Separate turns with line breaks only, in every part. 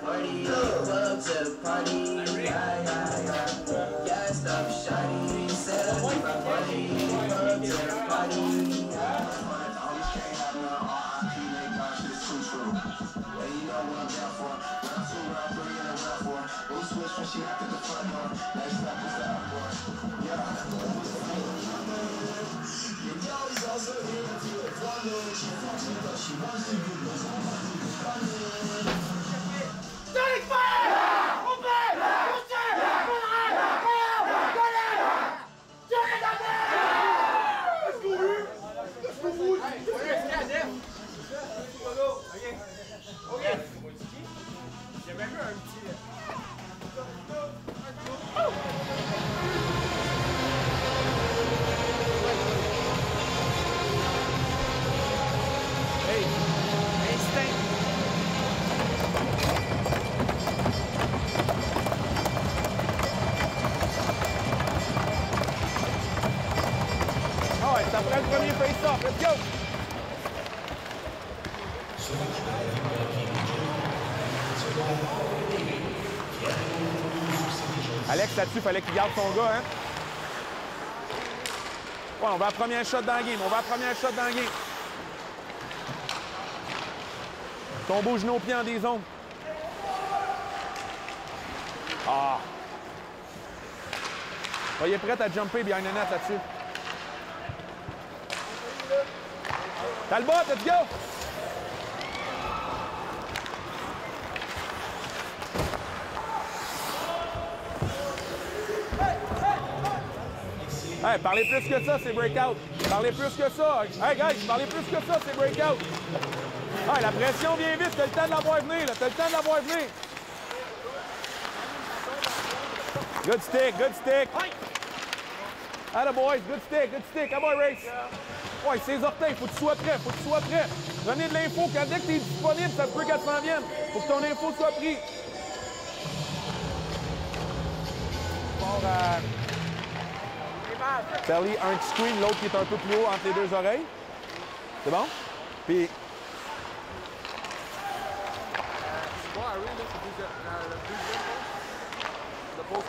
Après le premier face-off, let's go! Alex, là-dessus, fallait qu'il garde son gars, hein? Ouais, on va à la première shot dans le game. On va à la première shot dans le game. Ton beau genou au pied en des zones. Ah! Soyez prêts à jumper behind the net là-dessus. Talbot, let's go! Hey, parlez plus que ça, c'est breakout. Parlez plus que ça. Hey, guys, parlez plus que ça, c'est breakout. Hey, la pression vient vite, t'as le temps de la voir venir, là. T'as le temps de la voir venir. Good stick, good stick. Atta boys, good stick, good stick. Come on, race. Ouais, ses orteils, faut que tu sois prêt, faut que tu sois prêt. Donnez de l'info, quand dès que t'es disponible, ça se peut qu'elle s'en vienne. Faut que ton info soit prise. Bon, Charlie, un screen, l'autre qui est un peu plus haut entre les deux oreilles. C'est bon? Puis...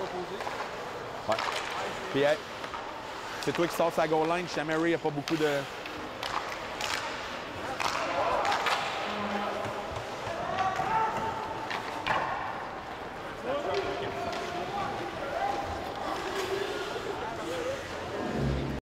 Ouais. Puis, hey, c'est toi qui sors sa goal line. Chamary n'a pas beaucoup de...